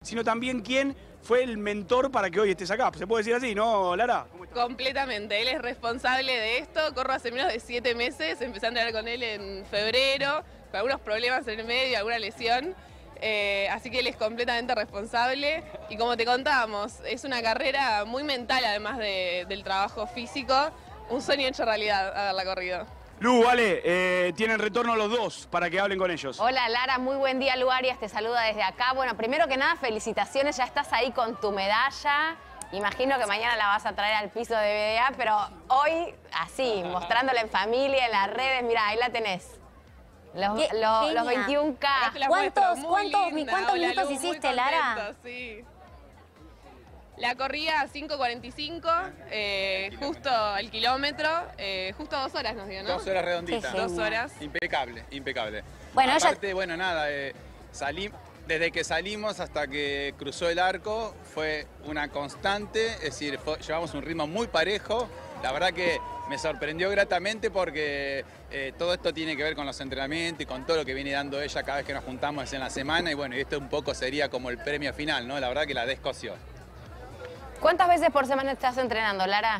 sino también quién fue el mentor para que hoy estés acá. ¿Se puede decir así, no, Lara? Completamente, él es responsable de esto, corro hace menos de 7 meses, empecé a entrenar con él en febrero, con algunos problemas en el medio, alguna lesión, así que él es completamente responsable y como te contábamos, es una carrera muy mental además del trabajo físico, un sueño hecho realidad haberla corrido. Lu, vale, tienen retorno los dos para que hablen con ellos. Hola Lara, muy buen día. Lu Arias te saluda desde acá. Bueno, primero que nada, felicitaciones, ya estás ahí con tu medalla. Imagino que mañana la vas a traer al piso de BDA, pero hoy así, mostrándola en familia, en las redes, mira, ahí la tenés. Los 21K. ¿Cuántos minutos hiciste, Lara? Sí. La corría a 5:45, justo el kilómetro, justo 2 horas nos dio, ¿no? 2 horas redonditas. 2 horas. Impecable, impecable. Bueno, aparte, bueno, nada, desde que salimos hasta que cruzó el arco fue una constante, es decir, llevamos un ritmo muy parejo. La verdad que me sorprendió gratamente porque todo esto tiene que ver con los entrenamientos y con todo lo que viene dando ella cada vez que nos juntamos en la semana. Y bueno, y esto un poco sería como el premio final, ¿no? La verdad que la descoció. ¿Cuántas veces por semana estás entrenando, Lara?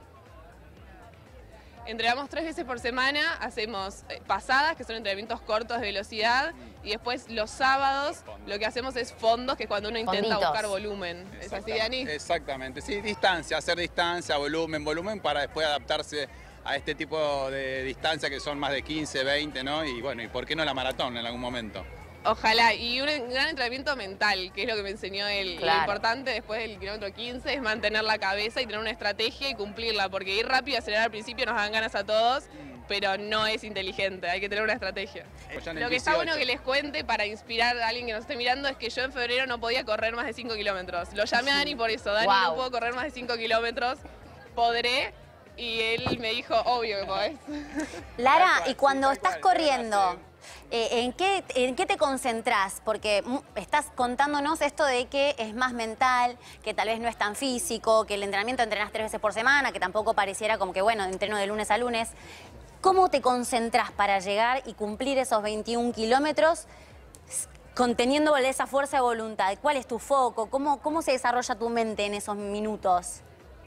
Entrenamos 3 veces por semana, hacemos pasadas, que son entrenamientos cortos de velocidad, y después los sábados lo que hacemos es fondos, que es cuando uno intenta buscar volumen. ¿Es así, Dani? Exactamente, sí, distancia, hacer distancia, volumen, para después adaptarse a este tipo de distancia que son más de 15, 20, ¿no? Y bueno, ¿y por qué no la maratón en algún momento? Ojalá, y un gran entrenamiento mental, que es lo que me enseñó él. Claro. Lo importante después del kilómetro 15 es mantener la cabeza y tener una estrategia y cumplirla, porque ir rápido y acelerar al principio nos dan ganas a todos, pero no es inteligente, hay que tener una estrategia. Lo que está bueno que les cuente para inspirar a alguien que nos esté mirando es que yo en febrero no podía correr más de 5 kilómetros. Lo llamé a Dani por eso, Dani, no puedo correr más de 5 kilómetros, podré, y él me dijo, obvio que podés. Lara, y cuando estás corriendo, ¿en qué te concentrás? Porque estás contándonos esto de que es más mental, que tal vez no es tan físico, que el entrenamiento entrenás 3 veces por semana, que tampoco pareciera como que, bueno, entreno de lunes a lunes. ¿Cómo te concentrás para llegar y cumplir esos 21 kilómetros conteniendo esa fuerza de voluntad? ¿Cuál es tu foco? ¿Cómo se desarrolla tu mente en esos minutos?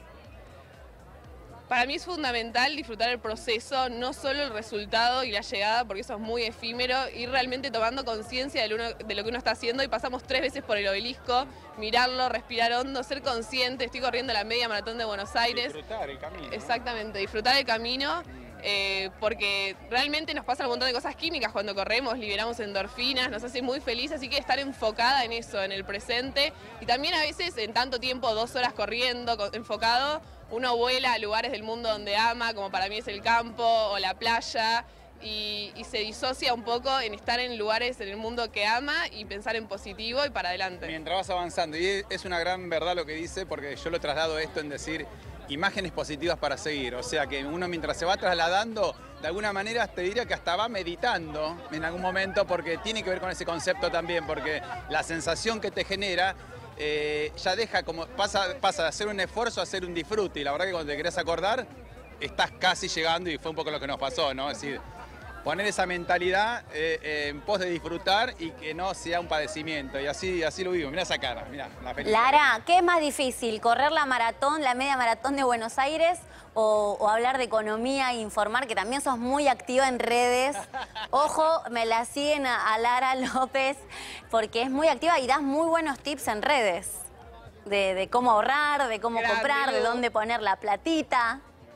Para mí es fundamental disfrutar el proceso, no solo el resultado y la llegada, porque eso es muy efímero, ir realmente tomando conciencia de lo que uno está haciendo, y pasamos 3 veces por el obelisco, mirarlo, respirar hondo, ser consciente. Estoy corriendo la media maratón de Buenos Aires. Disfrutar el camino. Exactamente, disfrutar el camino, porque realmente nos pasan un montón de cosas químicas cuando corremos, liberamos endorfinas, nos hace muy feliz, así que estar enfocada en eso, en el presente, y también a veces en tanto tiempo, 2 horas corriendo, enfocado, uno vuela a lugares del mundo donde ama, como para mí es el campo o la playa, y se disocia un poco en estar en lugares en el mundo que ama y pensar en positivo y para adelante. Mientras vas avanzando, y es una gran verdad lo que dice, porque yo lo traslado esto en decir imágenes positivas para seguir, o sea que uno mientras se va trasladando, de alguna manera te diría que hasta va meditando en algún momento, porque tiene que ver con ese concepto también, porque la sensación que te genera ya deja como, pasa de hacer un esfuerzo a hacer un disfrute, y la verdad que cuando te querés acordar, estás casi llegando, y fue un poco lo que nos pasó, ¿no? Es decir, poner esa mentalidad en pos de disfrutar y que no sea un padecimiento, y así lo vivo. Mirá esa cara, mirá, la felicidad. Lara, ¿qué es más difícil? ¿Correr la maratón, la media maratón de Buenos Aires o hablar de economía e informar, que también sos muy activa en redes? Ojo, me la siguen a Lara López porque es muy activa y das muy buenos tips en redes de cómo ahorrar, de cómo comprar, de dónde poner la platita.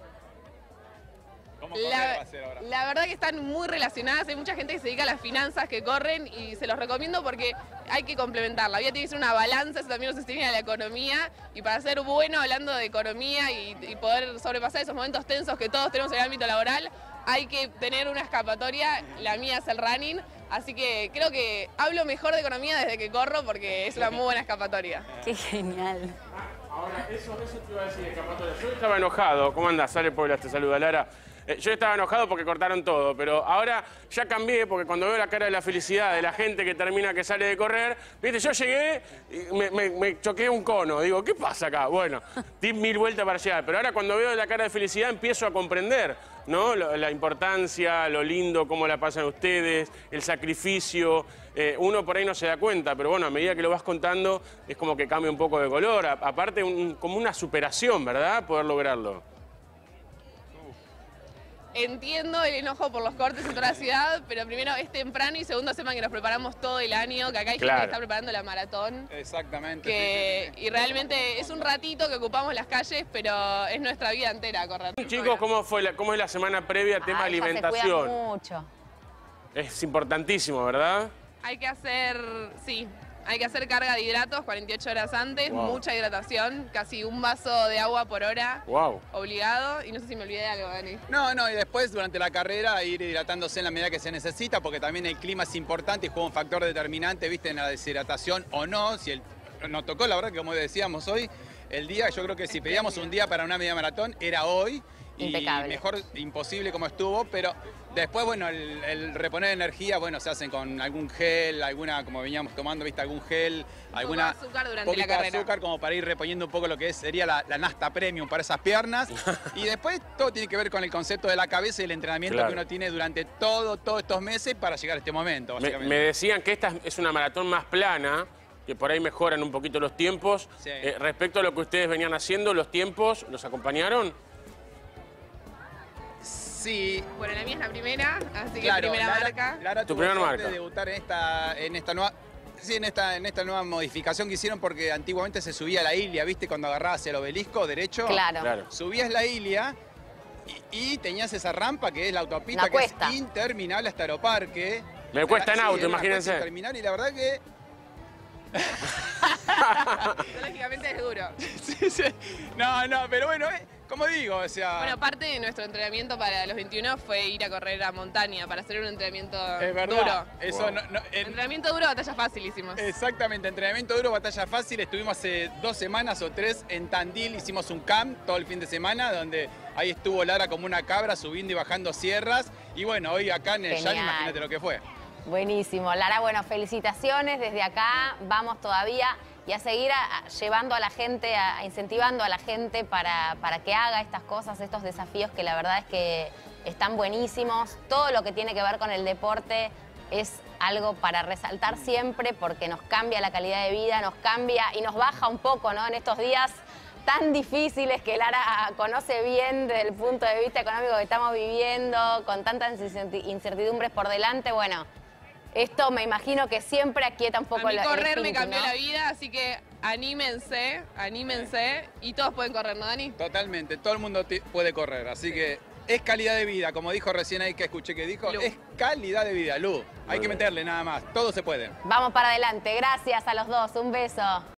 La verdad que están muy relacionadas, hay mucha gente que se dedica a las finanzas que corren y se los recomiendo porque hay que complementar. La vida tiene que ser una balanza, eso también nos enseña la economía, y para ser bueno hablando de economía y poder sobrepasar esos momentos tensos que todos tenemos en el ámbito laboral, hay que tener una escapatoria. La mía es el running, así que creo que hablo mejor de economía desde que corro porque es una muy buena escapatoria. Qué genial. Ahora, eso te iba a decir, escapatoria. Yo estaba enojado. ¿Cómo andás? Sale Puebla, te saluda Lara. Yo estaba enojado porque cortaron todo, pero ahora ya cambié, porque cuando veo la cara de la felicidad de la gente que termina, que sale de correr, viste, yo llegué y me choqué un cono. Digo, ¿qué pasa acá? Bueno, di 1000 vueltas para llegar, pero ahora cuando veo la cara de felicidad empiezo a comprender ¿no? La importancia, lo lindo, cómo la pasan ustedes, el sacrificio. Uno por ahí no se da cuenta, pero bueno, a medida que lo vas contando es como que cambia un poco de color. Aparte, como una superación, ¿verdad? Poder lograrlo. Entiendo el enojo por los cortes en toda la ciudad, pero primero es temprano y segundo sepan que nos preparamos todo el año, que acá hay gente que está preparando la maratón. Exactamente. Y realmente es un ratito que ocupamos las calles, pero es nuestra vida entera correr. Chicos, ¿cómo es la semana previa, tema alimentación? Se cuidan mucho. Es importantísimo, ¿verdad? Hay que hacer, sí, hay que hacer carga de hidratos 48 horas antes, mucha hidratación, casi un vaso de agua por hora, obligado. Y no sé si me olvidé de algo, Dani. No, y después durante la carrera ir hidratándose en la medida que se necesita, porque también el clima es importante y juega un factor determinante, viste, en la deshidratación o no. Si nos tocó, la verdad, que como decíamos hoy, el día, yo creo que si pedíamos un día para una media maratón, era hoy. Impecable. Y mejor imposible como estuvo, pero después, bueno, el reponer energía, bueno, se hacen con algún gel, como veníamos tomando, viste, algún gel, alguna azúcar durante la carrera. azúcar como para ir reponiendo un poco lo que sería la nafta premium para esas piernas. Y después todo tiene que ver con el concepto de la cabeza y el entrenamiento que uno tiene durante todos estos meses para llegar a este momento, básicamente. Me decían que esta es una maratón más plana, que por ahí mejoran un poquito los tiempos. Sí. Respecto a lo que ustedes venían haciendo, ¿los tiempos los acompañaron? Sí. Bueno, la mía es la primera, así que Claro, primera marca. Lara Tu tuvo primera suerte marca. de debutar en esta nueva modificación que hicieron, porque antiguamente se subía a la Ilia, ¿viste? Cuando agarrabas el obelisco derecho. Claro. Subías la Ilia y tenías esa rampa que es la autopista, Una que cuesta. es interminable hasta Aeroparque. Me cuesta en Sí, auto, era una imagínense. cuesta interminable y la verdad que... Lógicamente es duro. sí. No, pero bueno, como digo, o sea... Bueno, parte de nuestro entrenamiento para los 21 fue ir a correr a montaña para hacer un entrenamiento es verdad. duro. Eso Entrenamiento duro, batalla fácil hicimos. Exactamente, entrenamiento duro, batalla fácil. Estuvimos hace 2 semanas o 3 en Tandil, hicimos un camp todo el fin de semana, donde ahí estuvo Lara como una cabra subiendo y bajando sierras. Y bueno, hoy acá en el Llano, imagínate lo que fue. Buenísimo. Lara, bueno, felicitaciones desde acá. Vamos todavía y a seguir llevando a la gente, incentivando a la gente para que haga estas cosas, estos desafíos que la verdad es que están buenísimos. Todo lo que tiene que ver con el deporte es algo para resaltar siempre porque nos cambia la calidad de vida, nos cambia y nos baja un poco, ¿no? En estos días tan difíciles que Lara conoce bien desde el punto de vista económico que estamos viviendo, con tantas incertidumbres por delante, bueno, esto me imagino que siempre aquieta un poco a mí correr me espíritu, cambió ¿no? la vida, así que anímense y todos pueden correr, ¿no, Dani? Totalmente, todo el mundo puede correr, así que es calidad de vida, como dijo recién ahí que escuché que dijo, Lu. es calidad de vida, Lu. Hay que meterle nada más, todo se puede. Vamos para adelante, gracias a los dos, un beso.